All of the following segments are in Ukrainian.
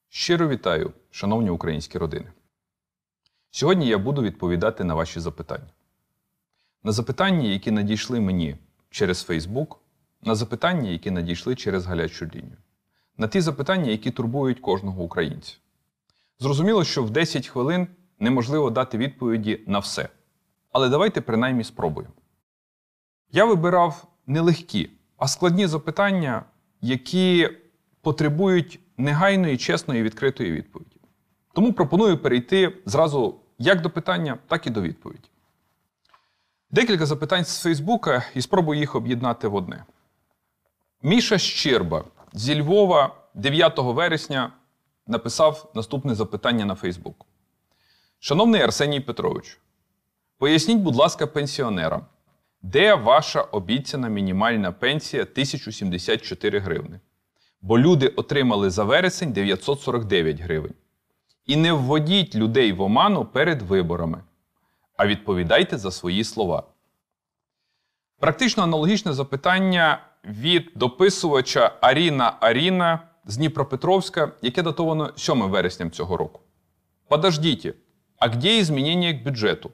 Щиро вітаю, шановні українські родини. Сьогодні я буду відповідати на ваші запитання. На запитання, які надійшли мені через Facebook, на запитання, які надійшли через гарячу лінію. На ті запитання, які турбують кожного українця. Зрозуміло, що в 10 хвилин неможливо дати відповіді на все. Але давайте принаймні спробуємо. Я вибирав не легкі, а складні запитання, які потребують негайної, чесної і відкритої відповіді. Тому пропоную перейти зразу як до питання, так і до відповіді. Декілька запитань з Фейсбука і спробую їх об'єднати в одне. Міша Щерба зі Львова 9 вересня написав наступне запитання на Фейсбук. Шановний Арсеній Петрович, поясніть, будь ласка, пенсіонерам, де ваша обіцяна мінімальна пенсія 1074 гривни? Бо люди отримали за вересень 949 гривень. І не вводіть людей в оману перед виборами, а відповідайте за свої слова. Практично аналогічне запитання від дописувача Аріна з Дніпропетровська, яке датовано 7 вересня цього року. Подождите, а где изменения к бюджету?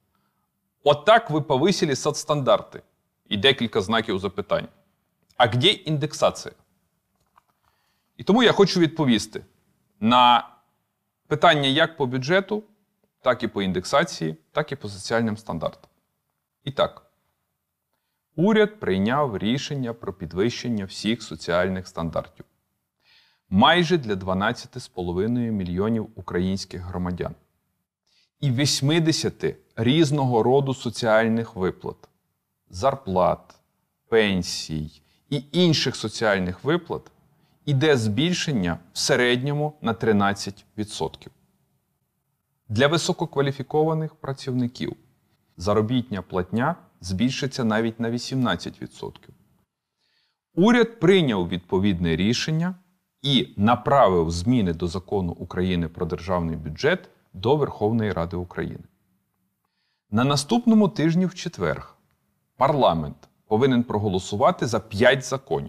Отак ви повисили соцстандарти. І декілька знаків запитань. А где індексація? І тому я хочу відповісти на питання як по бюджету, так і по індексації, так і по соціальним стандартам. І так, уряд прийняв рішення про підвищення всіх соціальних стандартів. Майже для 12,5 мільйонів українських громадян. І 80 різного роду соціальних виплат, зарплат, пенсій і інших соціальних виплат іде збільшення в середньому на 13%. Для висококваліфікованих працівників заробітня платня збільшиться навіть на 18%. Уряд прийняв відповідне рішення і направив зміни до Закону України про державний бюджет до Верховної Ради України. На наступному тижні в четвер парламент повинен проголосувати за 5 законів.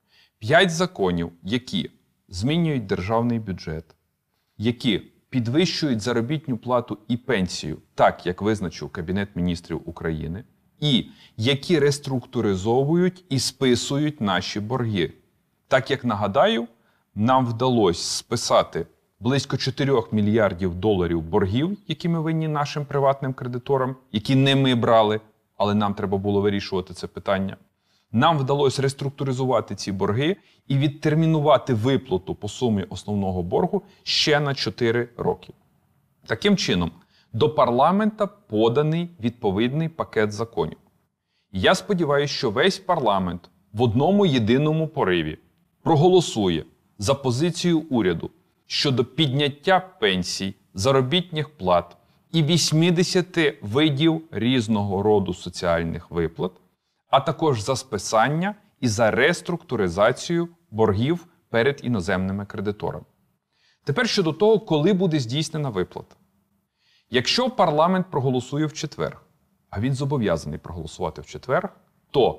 5 законів, які змінюють державний бюджет, які підвищують заробітну плату і пенсію, так, як визначив Кабінет міністрів України, і які реструктуризовують і списують наші борги. Так, як нагадаю, нам вдалося списати близько 4 мільярдів доларів боргів, які ми винні нашим приватним кредиторам, які не ми брали, але нам треба було вирішувати це питання. Нам вдалося реструктуризувати ці борги і відтермінувати виплату по сумі основного боргу ще на 4 роки. Таким чином, до парламента поданий відповідний пакет законів. Я сподіваюся, що весь парламент в одному єдиному пориві проголосує за позицію уряду щодо підняття пенсій, заробітних плат і 80 видів різного роду соціальних виплат, а також за списання і за реструктуризацію боргів перед іноземними кредиторами. Тепер щодо того, коли буде здійснена виплата. Якщо парламент проголосує в четвер, а він зобов'язаний проголосувати в четвер, то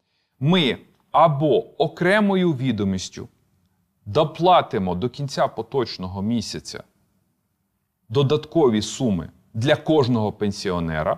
ми або окремою відомістю доплатимо до кінця поточного місяця додаткові суми для кожного пенсіонера,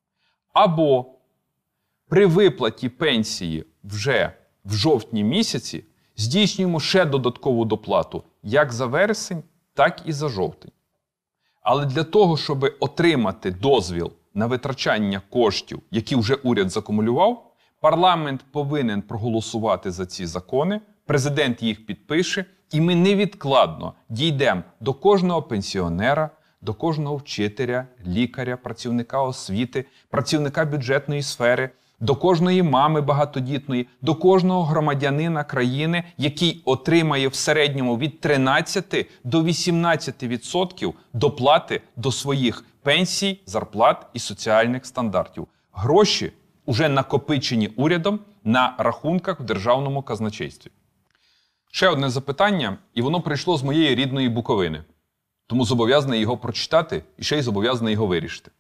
або при виплаті пенсії вже в жовтні місяці здійснюємо ще додаткову доплату як за вересень, так і за жовтень. Але для того, щоб отримати дозвіл на витрачання коштів, які вже уряд закумулював, парламент повинен проголосувати за ці закони, президент їх підпише, і ми невідкладно дійдемо до кожного пенсіонера, до кожного вчителя, лікаря, працівника освіти, працівника бюджетної сфери, до кожної мами багатодітної, до кожного громадянина країни, який отримає в середньому від 13 до 18% доплати до своїх пенсій, зарплат і соціальних стандартів. Гроші уже накопичені урядом на рахунках в державному казначействі. Ще одне запитання, і воно прийшло з моєї рідної Буковини. Тому зобов'язаний його прочитати і ще й зобов'язаний його вирішити.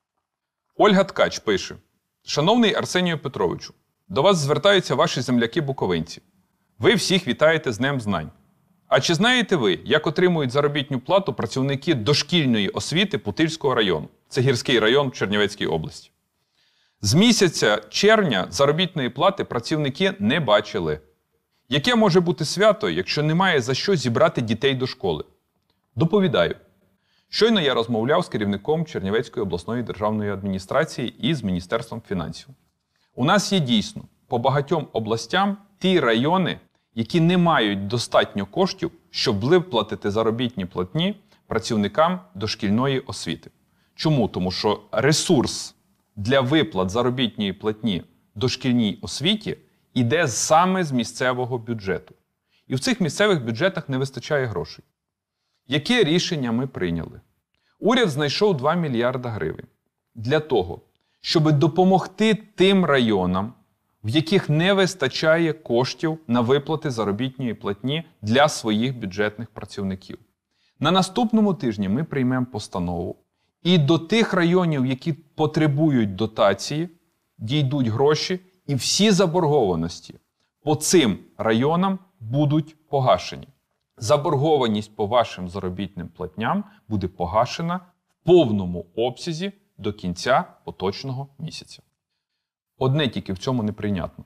Ольга Ткач пише: «Шановний Арсенію Петровичу, до вас звертаються ваші земляки-буковинці. Ви всіх вітаєте з Днем знань. А чи знаєте ви, як отримують заробітну плату працівники дошкільної освіти Путильського району? Це гірський район в Чернівецькій області. З місяця червня заробітної плати працівники не бачили. Яке може бути свято, якщо немає за що зібрати дітей до школи? Доповідаю. Щойно я розмовляв з керівником Чернівецької обласної державної адміністрації і з Міністерством фінансів. У нас є дійсно по багатьом областям ті райони, які не мають достатньо коштів, щоб виплатити заробітні платні працівникам дошкільної освіти. Чому? Тому що ресурс для виплат заробітної платні дошкільній освіті йде саме з місцевого бюджету. І в цих місцевих бюджетах не вистачає грошей. Яке рішення ми прийняли? Уряд знайшов 2 мільярда гривень для того, щоб допомогти тим районам, в яких не вистачає коштів на виплати заробітної платні для своїх бюджетних працівників. На наступному тижні ми приймемо постанову, і до тих районів, які потребують дотації, дійдуть гроші, і всі заборгованості по цим районам будуть погашені. Заборгованість по вашим заробітним платням буде погашена в повному обсязі до кінця поточного місяця. Одне тільки в цьому неприйнятно.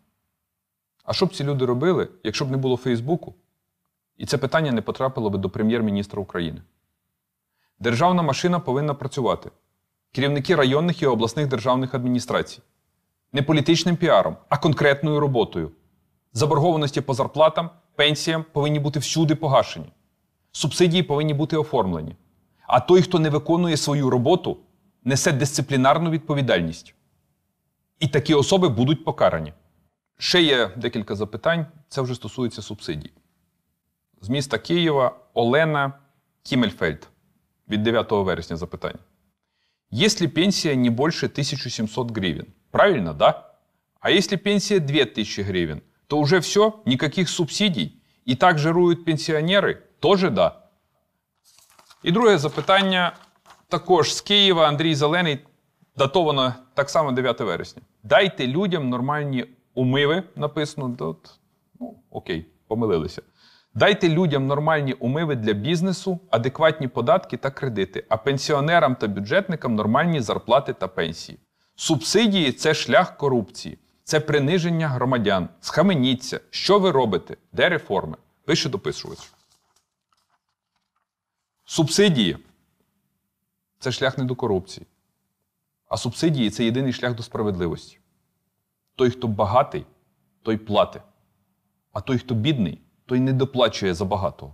А що б ці люди робили, якщо б не було Фейсбуку, і це питання не потрапило би до прем'єр-міністра України? Державна машина повинна працювати. Керівники районних і обласних державних адміністрацій. Не політичним піаром, а конкретною роботою. Заборгованості по зарплатам, пенсіям повинні бути всюди погашені. Субсидії повинні бути оформлені. А той, хто не виконує свою роботу, несе дисциплінарну відповідальність. І такі особи будуть покарані. Ще є декілька запитань, це вже стосується субсидій. З міста Києва Олена Кімельфельд від 9 вересня запитання. Если пенсия не больше 1700 гривен, правильно, да? А если пенсия 2000 гривен, то уже все, никаких субсидий, и так жируют пенсионеры, тоже да. І друге запитання також з Києва, Андрій Зелений, датовано так само 9 вересня. Дайте людям нормальні умиви, написано, окей, помилилися. Дайте людям нормальні умиви для бізнесу, адекватні податки та кредити, а пенсіонерам та бюджетникам нормальні зарплати та пенсії. Субсидії – це шлях корупції, це приниження громадян. Схаменіться. Що ви робите? Де реформи? Пише дописувач. Субсидії – це шлях не до корупції. А субсидії – це єдиний шлях до справедливості. Той, хто багатий, той платить. А той, хто бідний, той не доплачує за багатого.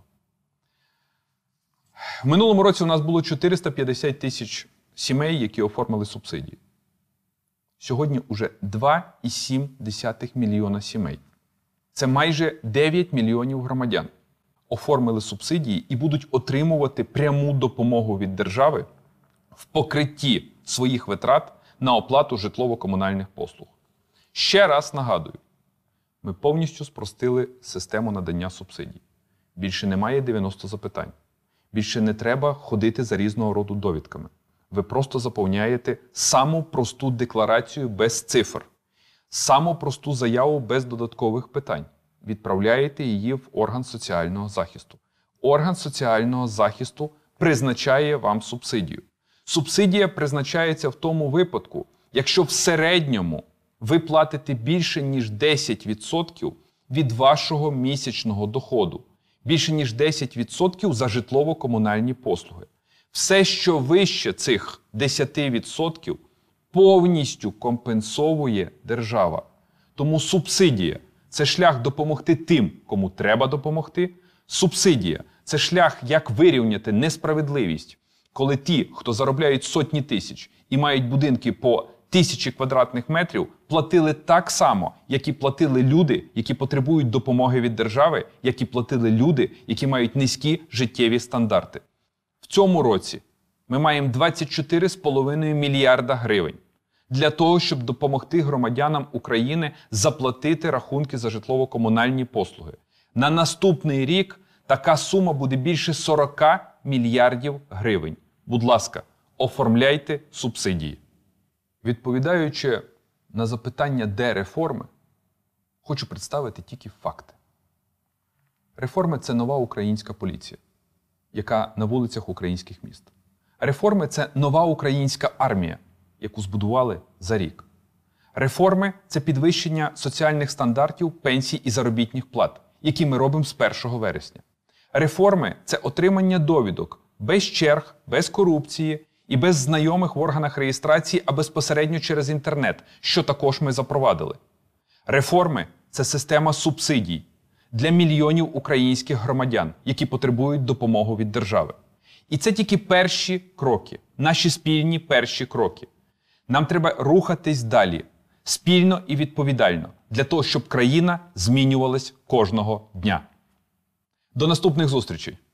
В минулому році у нас було 450 тисяч сімей, які оформили субсидії. Сьогодні уже 2,7 мільйона сімей. Це майже 9 мільйонів громадян оформили субсидії і будуть отримувати пряму допомогу від держави в покритті своїх витрат на оплату житлово-комунальних послуг. Ще раз нагадую, ми повністю спростили систему надання субсидій. Більше немає 90 запитань. Більше не треба ходити за різного роду довідками. Ви просто заповняєте саму просту декларацію без цифр, саму просту заяву без додаткових питань. Відправляєте її в орган соціального захисту. Орган соціального захисту призначає вам субсидію. Субсидія призначається в тому випадку, якщо в середньому ви платите більше, ніж 10% від вашого місячного доходу. Більше, ніж 10% за житлово-комунальні послуги. Все, що вище цих 10%, повністю компенсовує держава. Тому субсидія – це шлях допомогти тим, кому треба допомогти. Субсидія – це шлях, як вирівняти несправедливість, коли ті, хто заробляють сотні тисяч і мають будинки по 1000 квадратних метрів, платили так само, як і платили люди, які потребують допомоги від держави, як і платили люди, які мають низькі життєві стандарти. В цьому році ми маємо 24,5 мільярда гривень для того, щоб допомогти громадянам України заплатити рахунки за житлово-комунальні послуги. На наступний рік така сума буде більше 40 мільярдів гривень. Будь ласка, оформляйте субсидії. Відповідаючи на запитання, де реформи, хочу представити тільки факти. Реформи – це нова українська поліція, яка на вулицях українських міст. Реформи – це нова українська армія, яку збудували за рік. Реформи – це підвищення соціальних стандартів, пенсій і заробітних плат, які ми робимо з 1 вересня. Реформи – це отримання довідок без черг, без корупції і без знайомих в органах реєстрації, а безпосередньо через інтернет, що також ми запровадили. Реформи – це система субсидій для мільйонів українських громадян, які потребують допомоги від держави. І це тільки перші кроки, наші спільні перші кроки. Нам треба рухатись далі, спільно і відповідально, для того, щоб країна змінювалась кожного дня. До наступних зустрічей!